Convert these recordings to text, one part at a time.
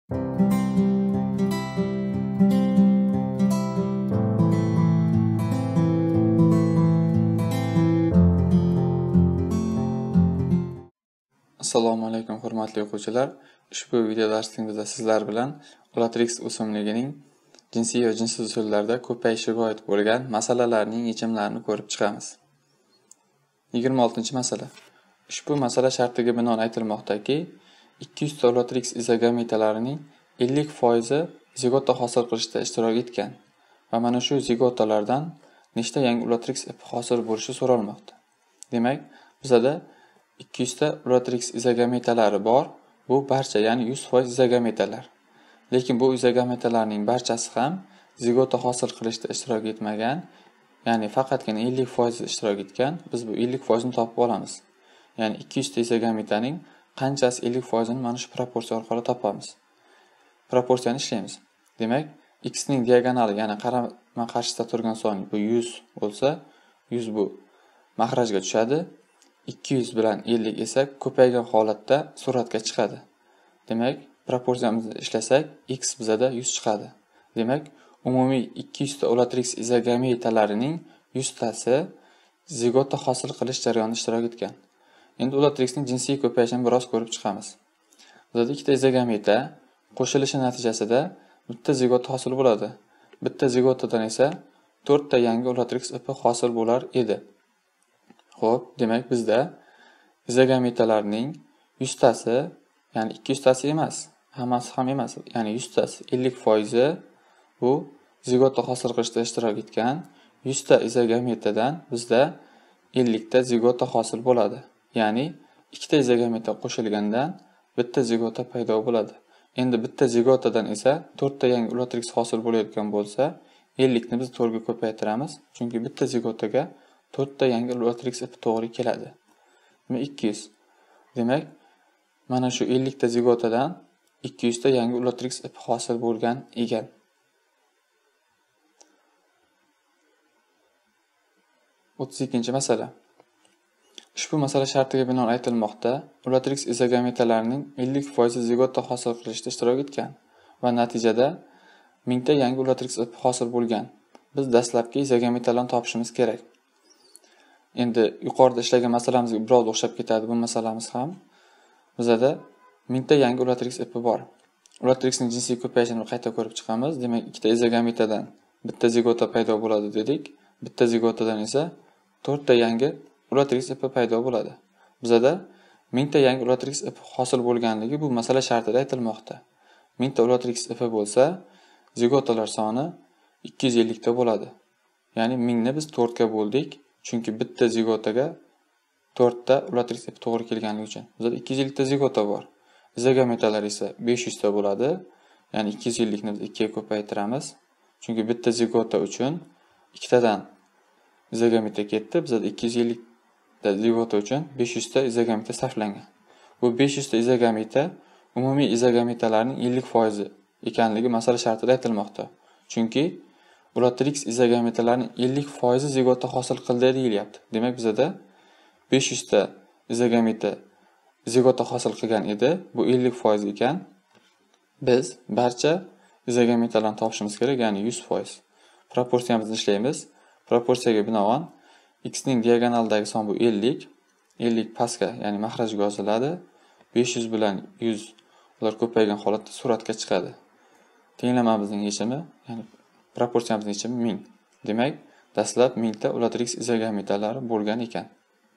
Assalomu alaykum hurmatli o'quvchilar. Ushbu video darsimizda sizlar bilan Ulatrix o'simligining jinsiy va jinsiz usullarda ko'payishiga oid bo'lgan masalalarning yechimlarini ko'rib chiqamiz. 26-masala. Ushbu masala shartiga binoan aytilmoqdaki, 200 ta Ulatrix izogametalarining 50% zigota hosil qilishda ishtirok etgan va mana shu zigotalardan nechta yangi Ulatrix ipi hosil bo'lishi so'ralmoqda. Demak, bizda 200 ta Ulatrix izogametalari bor. Bu barcha, ya'ni 100% izogametalar. Lekin bu izogametalarning barchasi ham zigota hosil qilishda ishtirok etmagan, ya'ni faqatgina 50% ishtirok etgan. Biz bu 50% ni topib olamiz. Ya'ni 200 ta izogametaning qanchasi 50% ni mana shu proporsiya orqali topamiz. Proporsiyani ishlaymiz. Demak, x ning diagonali, ya'ni qarama-qarshisida turgan son bu 100 bo'lsa, 100 bu mahrajga tushadi. 200 bilan 50 esa ko'paygan holatda suratga chiqadi. Demak, proporsiyamizni ishlasak, x bizada 100 chiqadi. Demak, umumiy 200 ta Ulatrix izogametalarining 100 tasi zigota hosil qilish jarayonida ishtirok etgan. Endi Ulatrixning jinsiy ko'payishini biroz ko'rib chiqamiz. Bizda ikkita izogameta qo'shilishi natijasida bitta zigota hosil bo'ladi. Bitta zigotadan esa 4 ta yangi Ulatrix ipi hosil bo'lar edi. Xo'p, demak bizda izogametalarning 100 tasi, ya'ni 200 tasi emas, hammasi ham emas, ya'ni 100 tasi 50% bu zigota hosil qilishda ishtirok etgan. 100 ta izogametadan bizda 50 ta zigota hosil bo'ladi. Ya'ni ikkita izogameta qo'shilgandan bitta zigota paydo bo'ladi. Endi bitta zigotadan esa 4 ta yangi Ulatrix hosil bo'layotgan bo'lsa, 50 ni biz 4 ga ko'paytiramiz, chunki bitta zigotaga 4 ta yangi Ulatrix ipi to'g'ri keladi. 200. Demak, mana shu 50 ta zigotadan 200 ta yangi Ulatrix ipi hosil bo'lgan ekan. O'ttiz ikkinchi masala. Ushbu masala shartiga binoan aytilmoqda, Ulatrix izogametalarining 50% zigota hosil qilishda ishtirok etgan va natijada 1000 ta yangi Ulatrix ipi hosil bo'lgan. Biz dastlabki izogametalarni topishimiz kerak. Endi yuqorida ishlagan masalamizga biroz o'xshab ketadi bu masalamiz ham. Bizda 1000 ta yangi Ulatrix ipi bor. Ulatrixning jinsiy ko'payishini qayta ko'rib chiqamiz. Demak, ikkita izogametadan bitta zigota paydo bo'ladi dedik. Bitta zigotadan esa 4 ta yangi Ulatrix ipi paydo bo'ladi. Bizda 1000 ta yangi Ulatrix ipi hosil bo'lganligi bu masala shartida aytilmoqda. 1000 ta Ulatrix ipi bo'lsa, zigotalar soni 250 ta bo'ladi. Ya'ni 1000 ni biz 4 ga bo'ldik. Chunki bitta zigotaga 4 ta Ulatrix ipi to'g'ri kelganligi uchun. Bizda 250 ta zigota bor. Izogametalar esa 500 ta bo'ladi. Ya'ni 250 ni biz 2 ga ko'paytiramiz. Chunki bitta zigota uchun ikkitadan izogameta ketdi. Bizda 250 ta zigota uchun 500 ta izogameta sarflangan. Bu 500 ta izogameta umumiy izogametalarning 50% ekanligi masala shartida aytilmoqda. Chunki Ulatrix izogametalarining 50% zigota hosil qildi deyilyapti. Demak, bizda 500 ta izogameta zigota hosil qilgan edi. Bu 50% ekan. Biz barcha izogametalarni topishimiz kerak, ya'ni 100%. Proporsiyamizni ishlaymiz. Proporsiyaga binoan x ning diagonalidagi son bu 50. 50 pastga, ya'ni mahrajga yoziladi. 500 bilan 100 ular ko'paygan holatda suratga chiqadi. Tenglamamizning yechimi, ya'ni proporsiyamizning yechimi 1000. Demak, dastlab 1000 ta Ulatrix izogametalari bo'lgan ekan.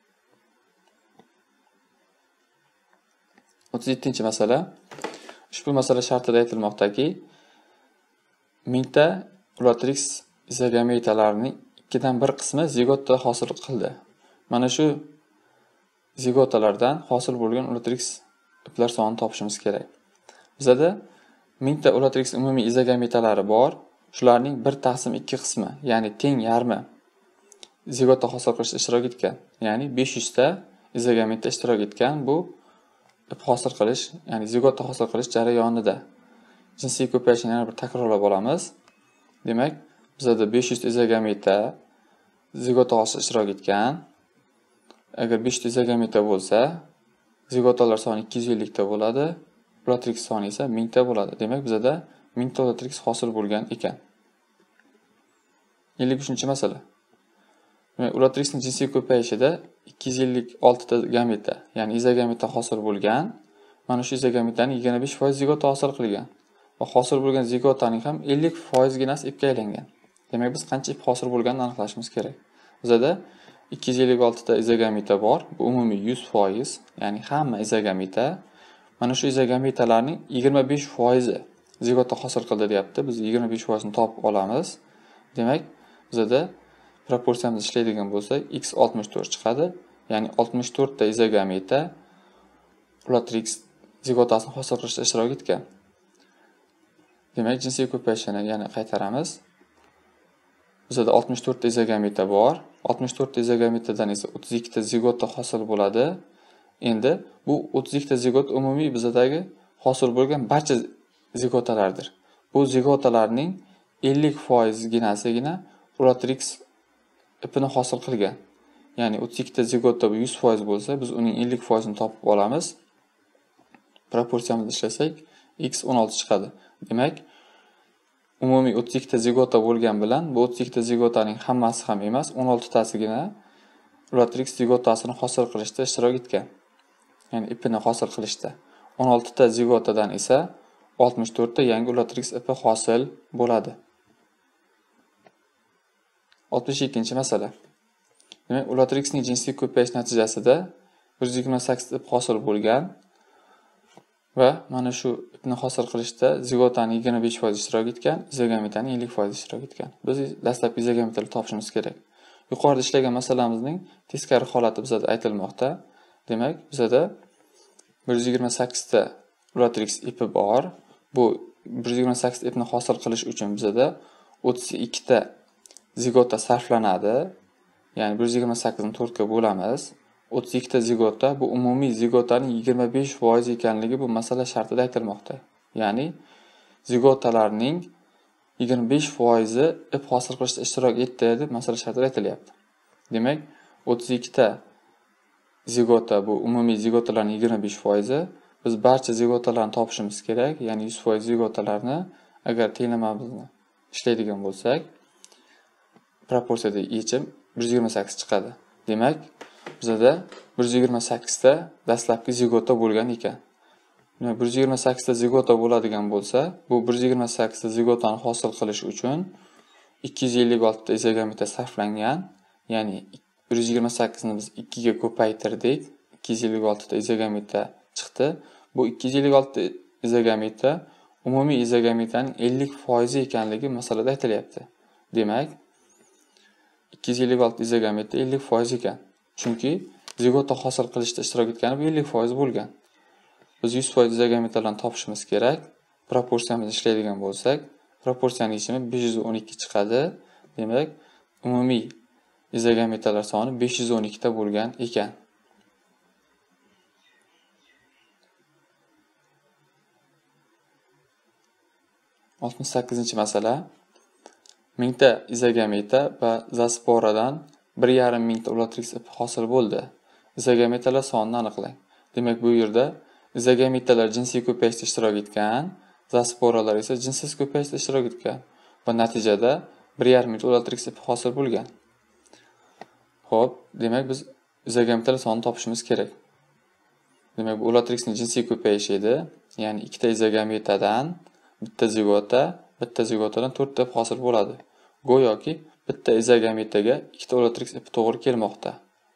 37-masala. Ushbu masala shartida aytilmoqdaki, 1000 ta Ulatrix izogametalarining 2 dan 1 qismi zigota hosil qildi. Mana shu zigotalardan hosil bo'lgan Ulatrix iplar sonini topishimiz kerak. Bizda 1000 ta Ulatrix umumiy izogametalari bor. Shularning 1/2 qismi, ya'ni teng yarmi zigota hosil qilishda ishtirok etgan. Ya'ni 500 ta izogameta ishtirok etgan bu ip hosil qilish, ya'ni zigota hosil qilish jarayonida. Jinsiy ko'payishni yana bir takrorlab olamiz. Demak, bizda 500 ta izogameta zigota hosil ishtirok etgan. Agar 5 ta izogameta bo'lsa, zigotalar soni 250 ta bo'ladi. ulatrix soni esa 1000 ta bo'ladi. Demak, bizda 1000 ta ulatrix hosil bo'lgan ekan. 53-masala. Demak, ulatrixning jinsiy ko'payishida 256 ta gameta, ya'ni izogameta hosil bo'lgan. Mana shu izogametaning 25% zigota hosil qilgan. Va hosil bo'lgan zigotaning ham 50% ginasi ipga aylangan. Demak, biz qancha ip hosil bo'lganini aniqlashimiz kerak. Bizda 256 ta izogameta bor. Bu umumiy 100%, ya'ni hamma izogameta. Mana shu izogametalarning 25% zigota hosil qildi deyapti. Biz 25% ni topib olamiz. Demak, bizda proporsiyamizni ishlaydigan bo'lsak, x 64 chiqadi. Ya'ni 64 ta izogameta ulatrix zigotasini hosil qilishda ishtirok etgan. Demak, jinsiy ko'payishini yana qaytaramiz. Bizda 64 ta izogameta bor. 64 ta izogametadan esa 32 ta zigota hosil bo'ladi. Endi bu 32 ta zigot umumiy bizdagi hosil bo'lgan barcha zigotalardir. Bu zigotalarning 50% ginasigina ulatrix ipini hosil qilgan. Ya'ni 32 ta zigota 100% bo'lsa, biz uning 50% ni topib olamiz. Proporsiyamizni ishlasak, x 16 chiqadi. Demak, umumiy 32 ta zigota bo'lgan bilan bu 32 ta zigotaning hammasi ham emas, 16 tasigina ulatrix zigotasini hosil qilishda ishtirok etgan. Ya'ni ipini hosil qilishda. 16 ta zigotadan esa 64 ta yangi ulatrix ipi hosil bo'ladi. 62-masala. Demak, ulatrixning jinsiy ko'payish natijasida 128 ip hosil bo'lgan va mana shu ipni hosil qilishda zigotaning 25% ishtirok etgan, izogametaning 50% ishtirok etgan. Biz dastlabki izogametalarni topishimiz kerak. Yuqorida ishlagan masalamizning teskari holati bizda aytilmoqda. Demak, bizda 128 ta ulatrix ipi bor. Bu 128 ipni hosil qilish uchun bizda 32 ta zigota sarflanadi. Ya'ni 128 ni 4 ga bo'lamiz. 32 ta zigota bu umumiy zigotaning 25% ekanligi bu masala shartida aytilmoqda. Ya'ni zigotalarning 25% ip hosil qilishda ishtirok etdi deb masala shartida aytilyapti. Demak, 32 ta zigota bu umumiy zigotalarning 25%. Biz barcha zigotalarni topishimiz kerak. Ya'ni 100% zigotalarni agar tenglamamizni ishlaydigan bo'lsak, proporsiyada yechim 128 chiqadi. Demak, bizda 128 ta dastlabki zigota bo'lgan ekan. 128 ta zigota bo'ladigan bo'lsa, bu 128 ta zigotani hosil qilish uchun 256 ta izogameta sarflangan. Ya'ni 128 ni biz 2 ga ko'paytirdik. 256 ta izogameta chiqdi. Bu 256 ta izogameta umumiy izogametaning 50% ekanligi masalada aytilyapti. Demak, 256 izogameta 50% ekan. Chunki zigota hosil qilishda ishtirok etgani bu 50% bo'lgan. Biz 100% izogametalarni topishimiz kerak. Proporsiyamizni ishlaydigan bo'lsak, proporsiyaning yechimi 512 chiqadi. Demak, umumiy izogametalar soni 512 ta bo'lgan ekan. Oltmish sakkizinchi masala. 1000 ta izogameta va zasporadan 1,5 mingta ulatrix ipi hosil bo'ldi. Izogametalar sonini aniqlang. Demak, bu yerda izogametalar jinsiy ko'payishda ishtirok etgan, zasporalar esa jinsiz ko'payishda ishtirok etgan va natijada 1,5 mingta ulatrix ipi hosil bo'lgan. Xo'p, demak biz izogametalar sonini topishimiz kerak. Demak, bu ulatrixning jinsiy ko'payishi edi. Ya'ni ikkita izogametadan bitta zigotadan 4 ta ip hosil bo'ladi. Go'yoki bitta izogametaga ikkita ulatrix ipi to'g'ri kelmoqda.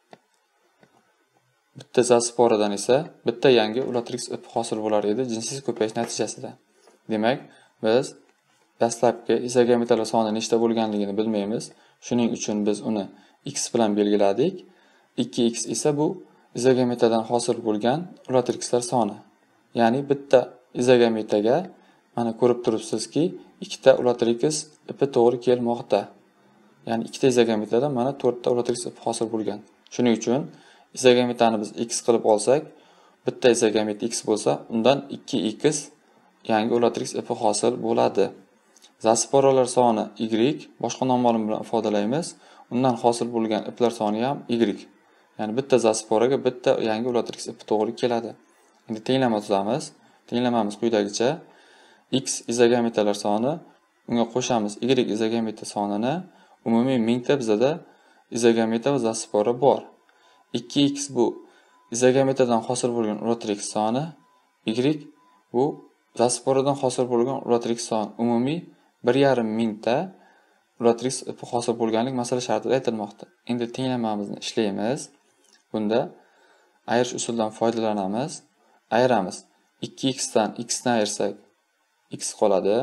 Bitta zasporadan esa bitta yangi ulatrix ipi hosil bo'lar edi jinsiz ko'payish natijasida. Demak, biz dastlabki izogametalar soni nechta bo'lganligini bilmaymiz. Shuning uchun biz uni x bilan belgiladik. 2x esa bu izogametadan hosil bo'lgan ulatrixlar soni. Ya'ni bitta izogametaga mana ko'rib turibsizki, ikkita ulatrix ipi to'g'ri kelmoqda. Ya'ni ikkita izogametadan mana 4 ta ulatrix ipi hosil bo'lgan. Shuning uchun izogametani biz x qilib olsak, bitta izogamet x bo'lsa, undan 2x yangi ulatrix ipi hosil bo'ladi. Zasporalar soni y, boshqa nom bilan ifodalaymiz. Undan hosil bo'lgan iplar soni ham y. Ya'ni bitta zasporaga bitta yangi ulatrix ipi to'g'ri keladi. Endi tenglama tuzamiz. Tenglamamiz quyidagicha: x izogametalar soni, unga qo'shamiz y izogameta sonini, umumiy mingta bizada izogameta va zaspora bor. 2x bu izogametadan hosil bo'lgan ulatrix soni, y bu zasporadan hosil bo'lgan ulatrix son. Umumiy 1,5 mingta ulatrix hosil bo'lganlik masala shartida aytilmoqda. Endi tenglamamizni ishlaymiz. Bunda ayirish usulidan foydalanamiz. Ayiramiz. 2x dan x ni ayirsak x qoladi.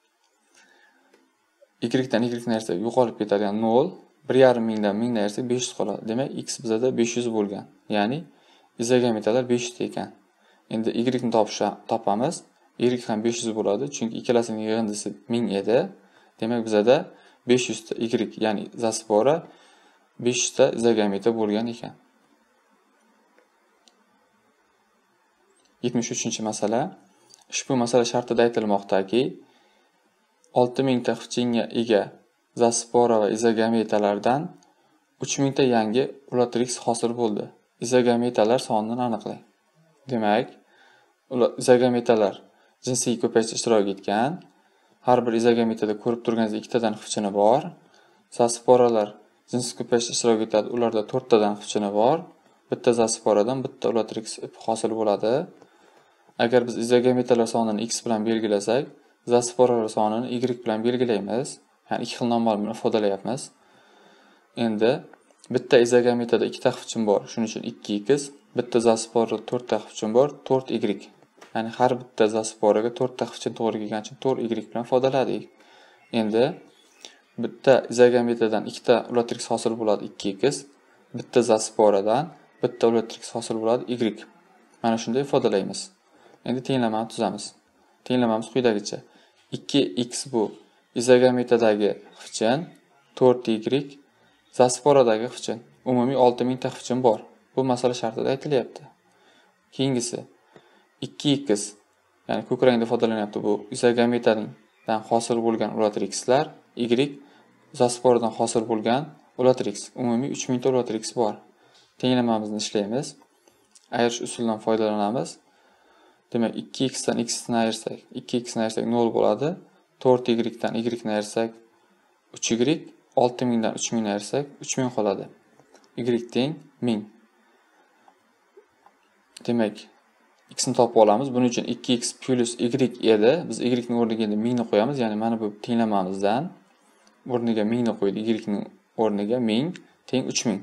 Y dan y ni ayirsak yo'qolib ketadi, ya'ni 0. 1,5 mingdan 1000 ni ayirsak 500 qoladi. Demak, x bizada 500 bo'lgan. Ya'ni izogametalar 500 ekan. Endi y ni topamiz. Y ham 500 bo'ladi, chunki ikkalasining yig'indisi 1000 edi. Demak, bizada 500 ta y, ya'ni zaspora 500 ta izogameta bo'lgan ekan. 73-masala. Ushbu masala shartida aytilmoqdaki, 6000 ta xichingga ega zaspora va izogametalardan 3000 ta yangi ulatrix hosil bo'ldi. Izogametalar sonini aniqlang. Demak, izogametalar jinsiy ko'payishda ishtirok etgan. Har bir izogametada ko'rib turganingizdek 2 tadan xichini bor. Zasporalar jinsiy ko'payishda ishtirok etadi. Ularda 4 tadan xichini bor. Bitta zasporadan bitta ulatrix hosil bo'ladi. Agar biz izogametalar sonini x bilan belgilasak, zasporalar sonini y bilan belgilaymiz. Ya'ni ikki xil nomlar bilan ifodalayapmiz. Endi bitta izogametada 2 ta xichin bor, shuning uchun 2x, bitta zasporada 4 ta xichin bor, 4y. Ya'ni har bitta zasporaga 4 ta xichin to'g'ri kelgani uchun 4y bilan ifodaladik. Endi bitta izogametadan 2 ta ulatrix hosil bo'ladi 2x, bitta zasporadan bitta ulatrix hosil bo'ladi y. Mana shunday ifodalaymiz. Endi tenglamani tuzamiz. Tenglamamiz quyidagicha: 2x bu izogametadagi xichin, 4y zasporadagi xichin. Umumiy 6000 ta xichin bor. Bu masala shartida aytilyapti. Keyingisi 2x, ya'ni ko'k rangda ifodalanyapti, bu izogametadan hosil bo'lgan ulatrixlar, y zasporadan hosil bo'lgan ulatrix. Umumiy 3000 ta ulatrix bor. Tenglamamizni ishlaymiz. Ayirish usulidan foydalanamiz. Demak, 2x dan x ni ayirsak, 2x ni ayirsak 0 bo'ladi. 4y dan y ni ayirsak 3y, 6000 dan 3000 ni ayirsak 3000 qoladi. Y teng 1000. Demak, x ni topib olamiz. Buning uchun 2x plus y edi. Biz y ning o'rniga endi 1000 ni qo'yamiz. Ya'ni mana bu tenglamamizdan o'rniga 1000 ni qo'ydik. Y ning o'rniga 1000 teng 3000.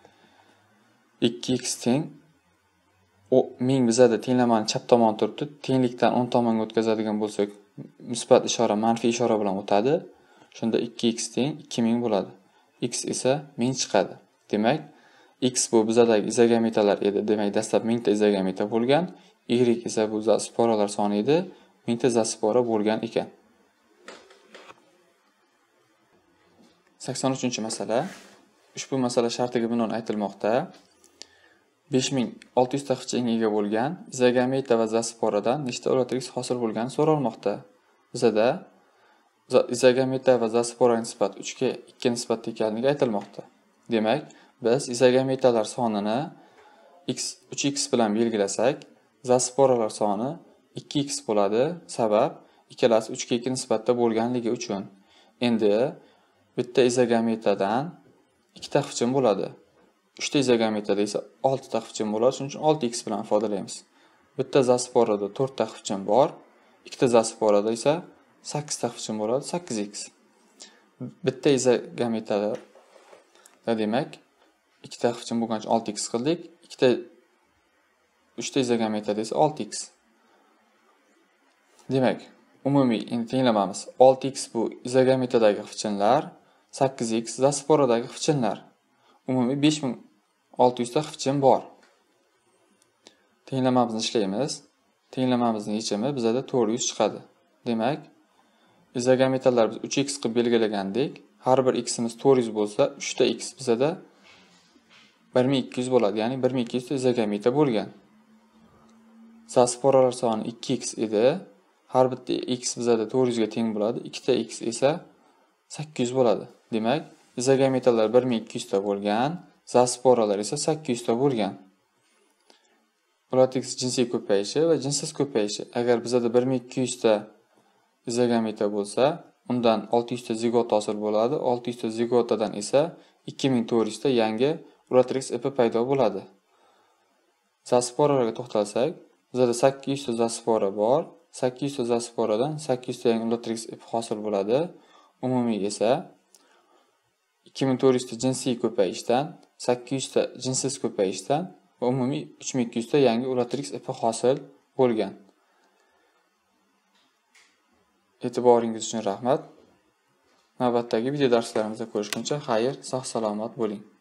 2x teng 1000 bizada tenglamani chap tomon turibdi. Tenglikdan 10 tomonga o'tkazadigan bo'lsak, musbat ishora, manfiy ishora bilan o'tadi. Shunda 2x teng 2000 bo'ladi. X esa 1000 chiqadi. Demak, x bu bizadagi izogametalar edi. Demak, dastlab 1000 ta izogameta bo'lgan. Y esa bu zasporalar soni edi. 1000 ta zaspora bo'lgan ekan. 83-masala. Ushbu masala shartiga binoan aytilmoqda: 5600 ta xichinga ega bo'lgan izogameta va zasporadan nechta ulatrix hosil bo'lgani so'ralmoqda. Bizada izogameta va zaspora nisbati 3 ga 2 nisbatda ekanligi aytilmoqda. Demak, biz izogametalar sonini 3x bilan belgilasak, zasporalar soni 2x bo'ladi. Sabab ikkalasi 3 ga 2 nisbatda bo'lganligi uchun. Endi bitta izogametadan 2 ta xichin bo'ladi. 3 ta izogametada esa 6 ta xichin bo'ladi. Shuning uchun 6x bilan ifodalaymiz. Bitta zasporada 4 ta xichin bor, ikkita zasporada esa 8 ta xichin bo'ladi, 8x. Bitta izogametada demak 2 ta xichin bo'lgani uchun 6x qildik. 3 ta izogametada esa 6x. Demak, umumiy endi tenglamamiz: 6x bu izogametadagi xichinlar, 8x zasporadagi xichinlar. Umumiy 5600 ta xichin bor. Tenglamamizni ishlaymiz. Tenglamamizning yechimi bizada 400 chiqadi. Demak, izogametalar biz 3x qilib belgilagandik. Har bir x'imiz 400 bo'lsa, 3 ta x bizada 1200 bo'ladi. Ya'ni 1200 ta izogameta bo'lgan. Zasporalar soni 2x edi. Har bitta x bizada 400 ga teng bo'ladi. 2 ta x esa 800 bo'ladi. Demak, izogametalar 1200 ta bo'lgan, zasporalar esa 800 ta bo'lgan. Ulatrix jinsiy ko'payishi va jinsiz ko'payishi. Agar bizada 1200 ta izogameta bo'lsa, undan 600 ta zigot hosil bo'ladi. 600 ta zigotadan esa 2400 ta yangi Ulatrix ipi paydo bo'ladi. Zasporalarga to'xtalsak, bizada 800 ta zaspora bor. 800 ta zasporadan 800 ta yangi Ulatrix ipi hosil bo'ladi. Umumiy esa 2400 ta jinsiy ko'payishdan, 800 ta jinsiz ko'payishdan va umumiy 3200 ta yangi Ulatrix ipi hosil bo'lgan. E'tiboringiz uchun rahmat. Navbatdagi video darslarimizda ko'rishguncha xayr, sog' salomat bo'ling.